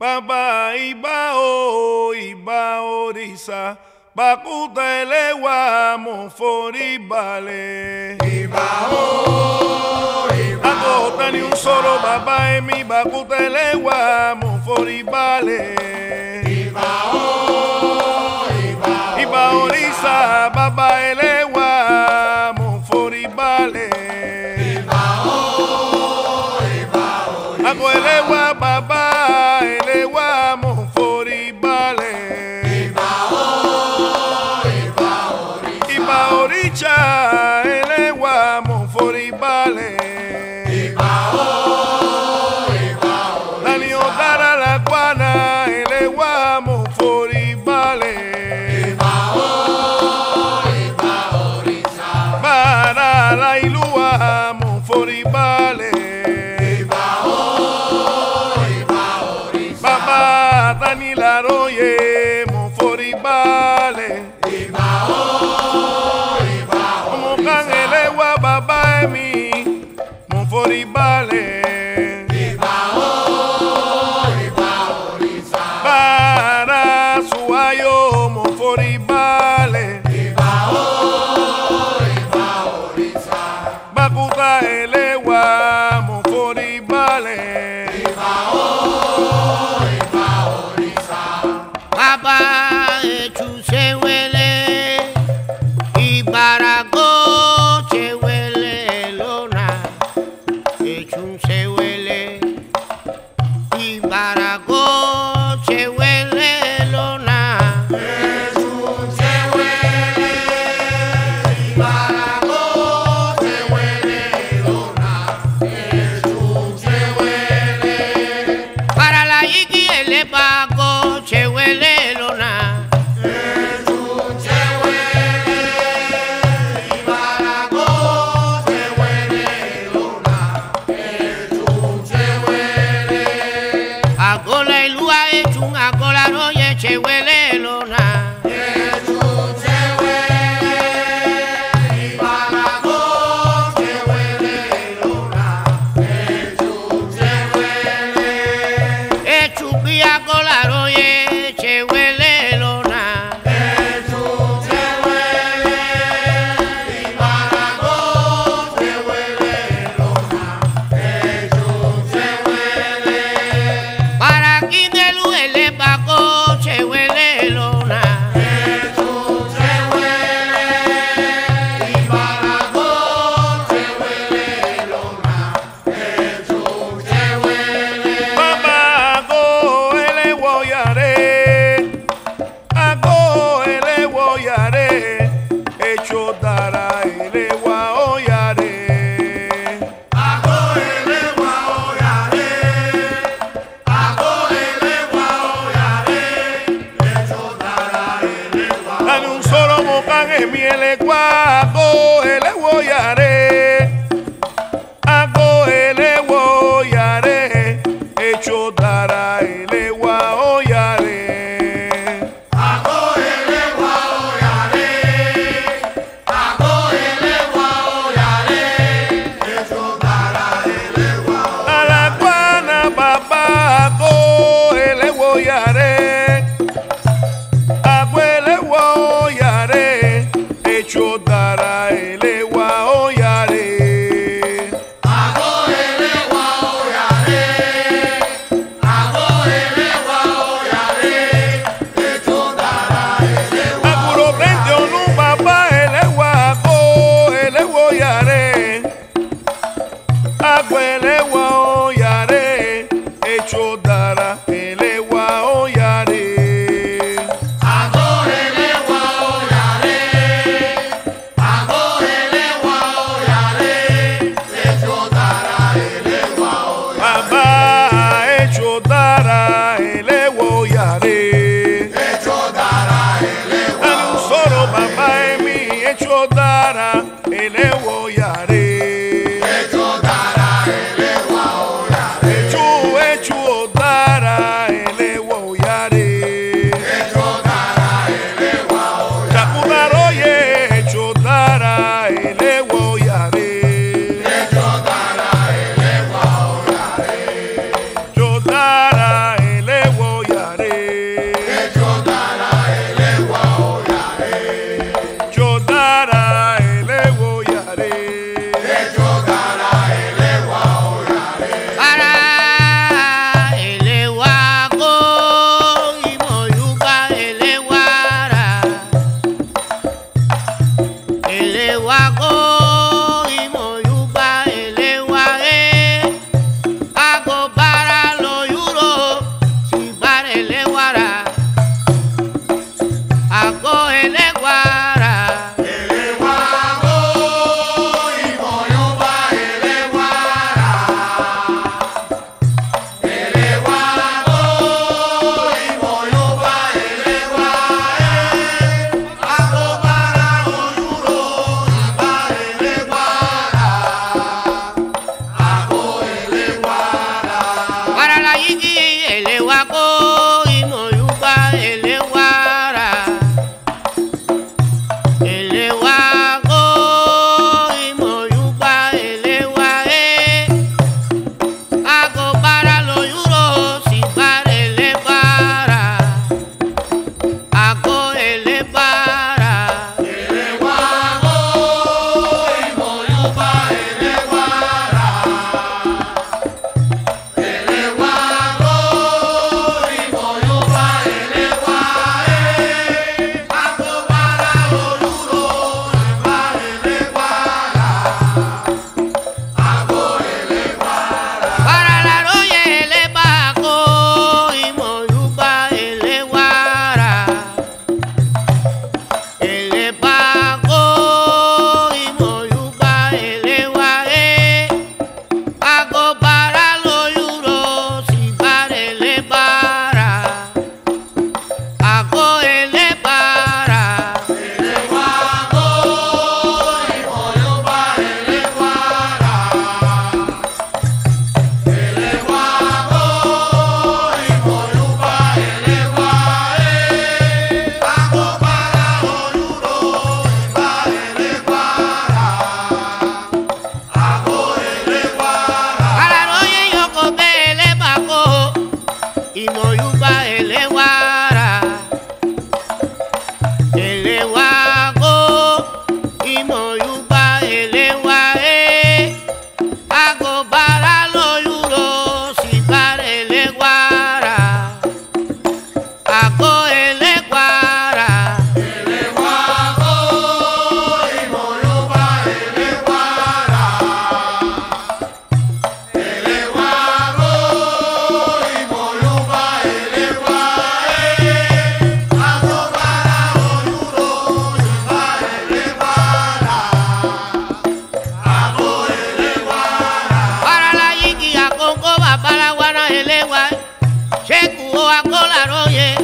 Baba iba orisa, bakuta elewa mofori bale. Agota ni un solo baba mi bakuta elewa mofori bale. Iba orisa, baba elewa mofori bale. Ago elewa baba elewa mofori bale. Iba oricha elewa mofori bale. Dani odara la guana elewa mofori bale. Para la ilua mofori bale. Baba Dani Laroye mofori bale. Como can elewa baba emi mofori bale. Para suayo mofori bale. Bakuta elewa mofori bale. Baba chusewele ibarago chewele lona chusewele ibarago chewele lona para la igi ele bago chewele lona. Agola ilua echun agola roye chewele lona. Echupi agola roye chewele lona. Para quindelu ele bago chewele lona. Baba ago ele woyare, ago ele woyare, echo dara ele wa oyare. Dame un solo mocan en mi ele ago ele woyare, ago ele woyare, echo dara ele wa oyare. A la guana baba ago ele woyare, ago ele woyare, echo dara ele wa oyare. Aguro prende onu baba ele wa ago ele woyare, ago ele wa oyare, echo dara ele wa oyare. Baba echo dara ele woyare. Dame un solo baba emi echo dara ele woyare. Echo dara ele woyare. Takudaroye echo dara ele woyare. Yo dara o a colaroye.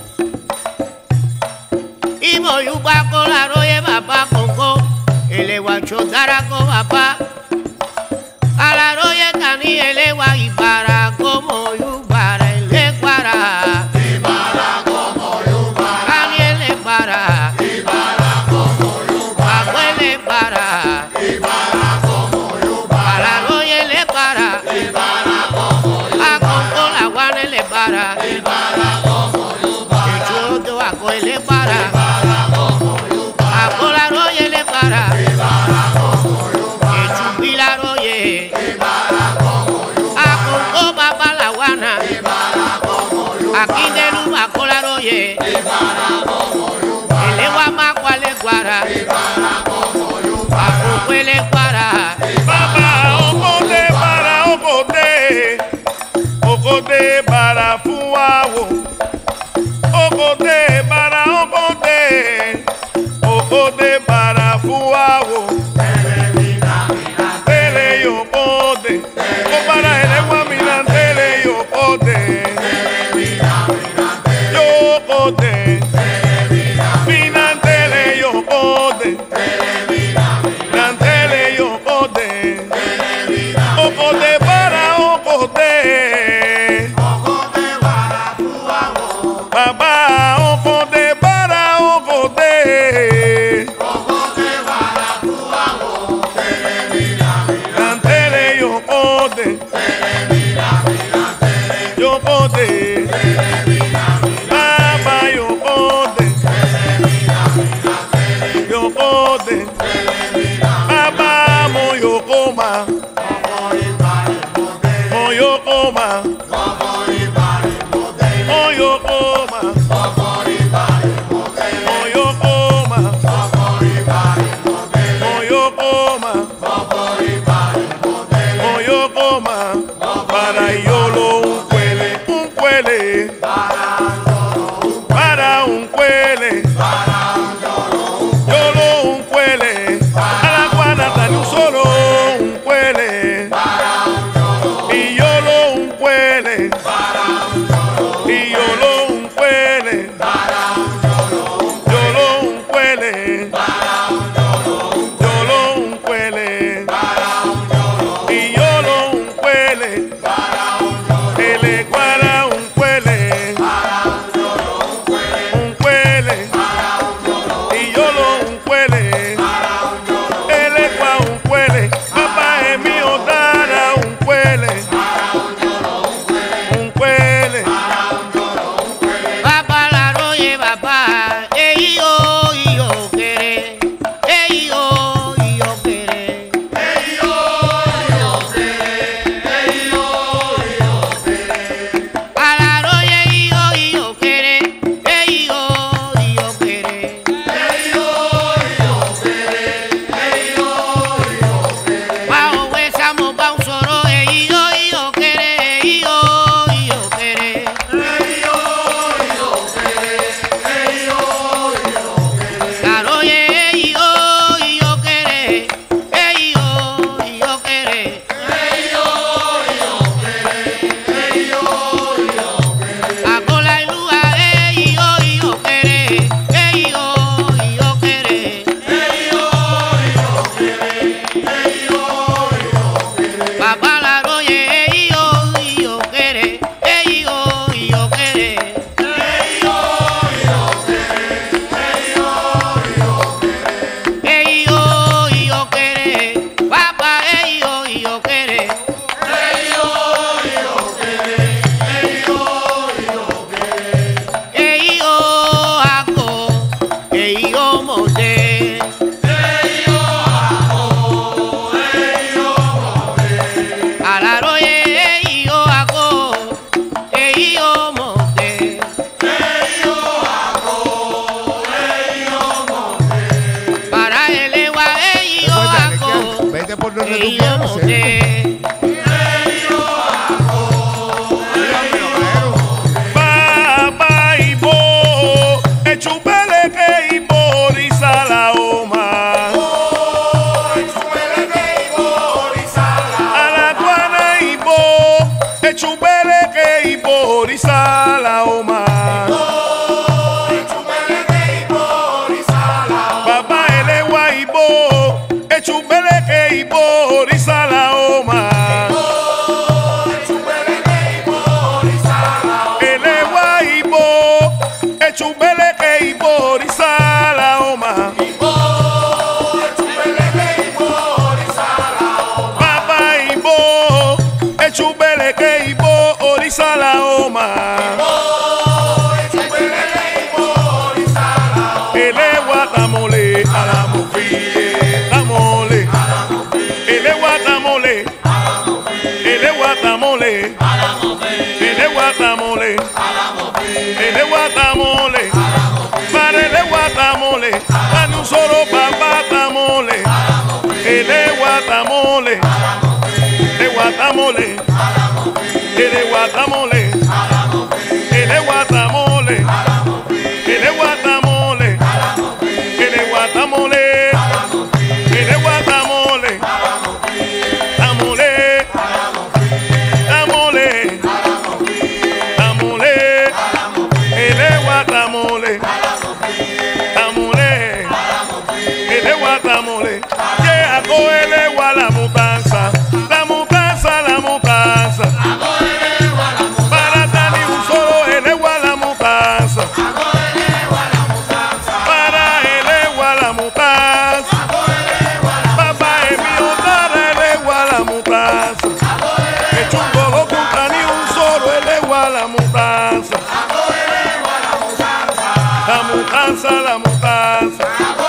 Y voy a colaroye, papá, coco. El guacho taraco, papá. A la roye tani el gua y para como yo para el de para. Y para como yo para. Tani el de para. Y para como yo para. Abuele para. Y para como yo para. A la roye le para. Y para como yo A coco la guana le para. y para como yo para. El chulo de bajo le para. Para como yo para. A colaroye le para. Y para como yo para. El chupila roye. Y para como yo A coco papá la guana. y para como yo Aquí de luma colaroye. y para como yo para. El legua más cual le guara. Y para como yo A coco le para. Papá, ocote para ocote, ocote para fuago, ocote para ocote, ocote para fuago, tele y ocote, o para el agua miran tele y ocote, yo ocote, miran tele y ocote, miran tele y ocote. Ocote para ocote, papá, ocote para ocote, cantele y ocote, yo ocote, papá y ocote, yo ocote, papá moyo coma. Moyo coma, moyo coma, moyo coma, moyo coma, moyo coma, para yolo un cuele, para un cuele, yolo un cuele, a la guanata de un solo un cuele. Y yo lo un cuele, y yo lo un cuele, yo lo un cuele, yo lo un cuele, y yo lo un cuele, ele cuara un cuele, y yo lo un cuele, ele cua un cuele, papá es mío dara un cuele. Papá la roye papá. Y yo queré. Y yo queré. A la roye y yo queré. Y yo queré. Bajo huesamo pa' un soro. Y yo queré. Y yo queré. Claro, y yo queré, y yo queré. A cola y lugar, y yo queré, y yo queré. Papá la roye, y yo queré, y yo queré. Y yo queré, papá, y yo queré. Y yo hago, y yo monté. A la roye, y yo hago, y yo monté. Para el legua, y yo hago. Vete por donde tú Y yo quieras. monté. Papá y bo, echupele que y por y salaoma. A la guana y bo, echupele que y por Iborisa la Oma. Papá elewa Ibo, echubeleke Iborisa la Oma. Elewa Ibo, echubeleke Iborisa la Oma. Papá Ibo, echubeleke Iborisa la Oma. Elewa tamole alamofie, tamole. Elewa tamole, elewa tamole, elewa tamole, elewa tamole. Para elewa tamole, para un solo papá tamole. Elewa tamole, elewa tamole, elewa tamole, elewa tamole, elewa tamole, elewa tamole, elewa tamole, tamole, tamole, tamole, elewa tamole, tamole, elewa tamole. Yeah, go elewa la mudanza, la mudanza, la mudanza. Para Dani un solo elewa la mudanza. Para elewa la mudanza. Papá es mío, para elewa la mudanza. Que chungo lo contra ni un solo elewa la mudanza. La mudanza, la mudanza.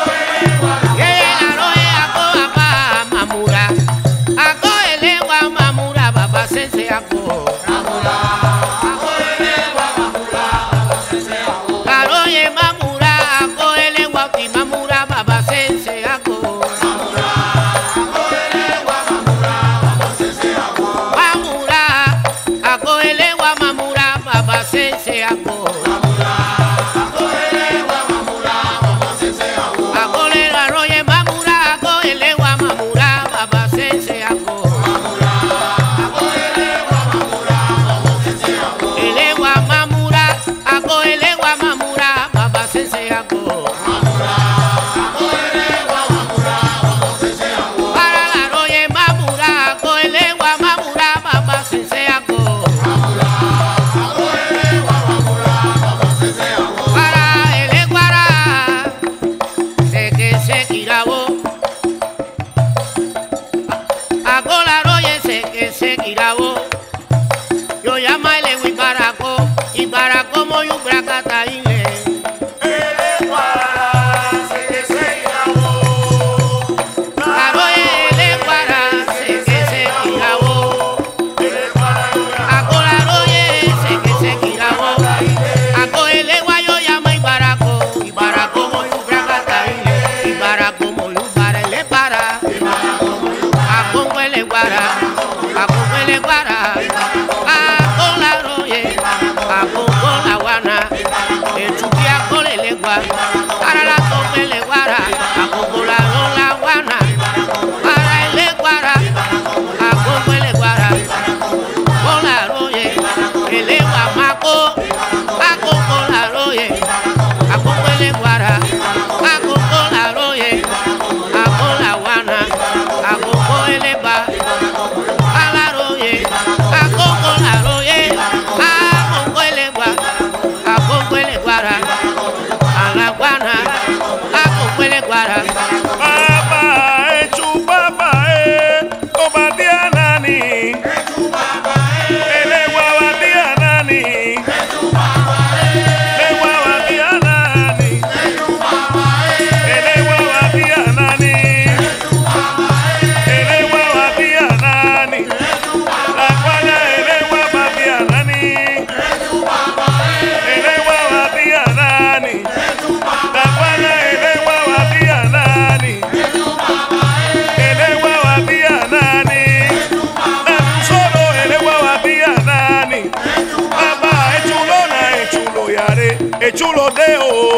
Chulo deo,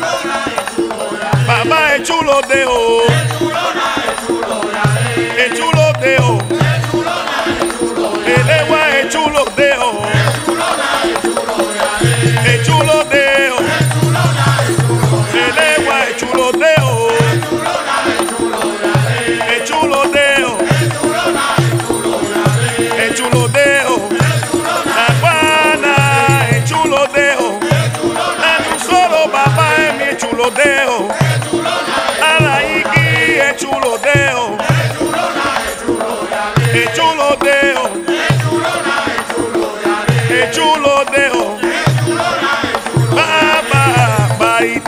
papá es chulo deo, es chulo deo, el agua es chulo deo.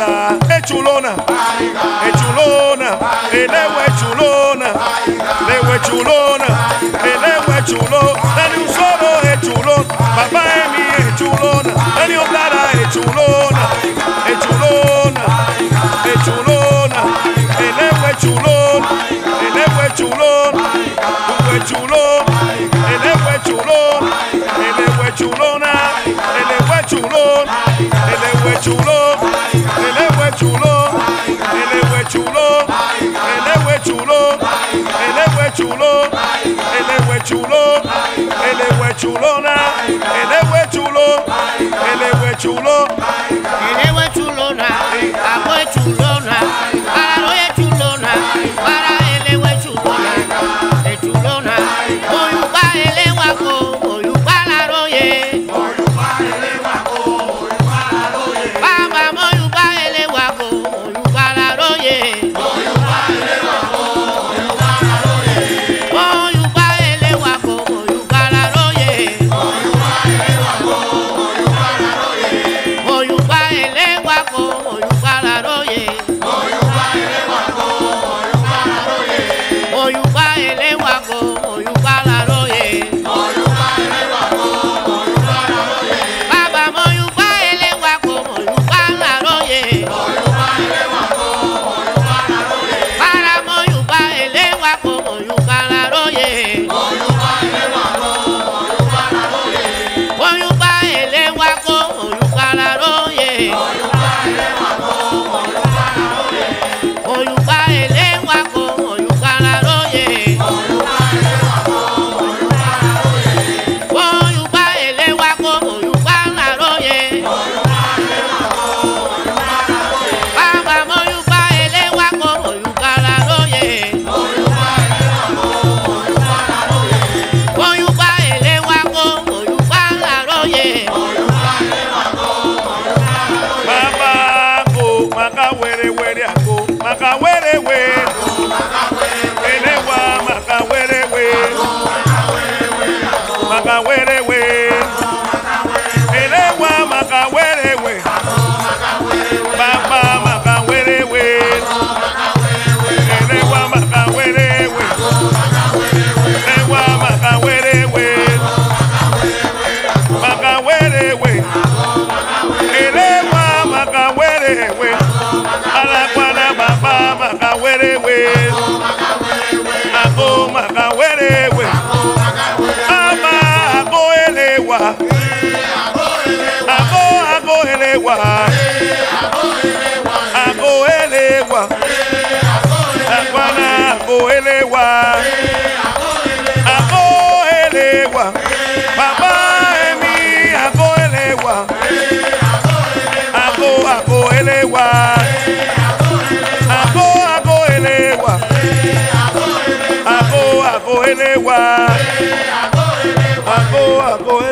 Baiga, chulona, chulona, elewe chulona, lewe chulona, elewe chulo, dani un solo chulón, papá mi chulona, dani oblada chulona, chulona, chulona, elewe chulón, elewe chulón, tuwe chulón, elewe chulón, elewe chulona, elewe chulón, elewe chulón, elewe chulón, elewe chulón, elewe chulón, elewe chulón, elewe chulón, elewe chulona, elewe chulón, elewe chulón, elewe chulona, abue chulona, para roye chulona, para elewe chulona, chulona, oyuba elewa ko, oyuba la roye, baba moyuba elewa ko, oyuba la roye, oyuba elewa ko, oyuba la roye, oyuba elewa ko, oyuba la roye, oyuba elewa ko, oyuba la roye, baba moyuba elewa ko, oyuba la roye, para moyuba elewa ko, oyuba la roye, oyuba elewa ko, oyuba la roye, oyuba elewa ko, oyuba la roye, oyuba elewa ko, oyuba la roye, baba moyuba elewa ko, oyuba la roye, oyuba elewa ko, oyuba la roye, Baba go, maka were were ako, maka were were, elewa maka were were, maka were were, elewa maka were were, Baba maka were were, elewa maka were were, elewa maka were were, maka were were. Elewa maka were we, alakwana baba maka were we, ako maka were we, ama ako elewa, ako elewa, ako elewa, akwana ako elewa, ako elewa, baba emi ako elewa. Ako elewa, ako elewa, ako elewa, ako